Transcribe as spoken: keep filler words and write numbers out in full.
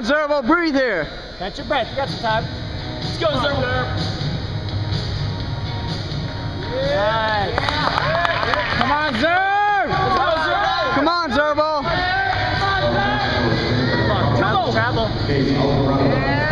Zerbel, breathe here. Catch your breath, you got some time. Let's go, Zerbel. Nice. Yeah. Come on, Zerb! Let's go, Zerbel. Come on, Zerbel! Come on, travel, travel. Yeah.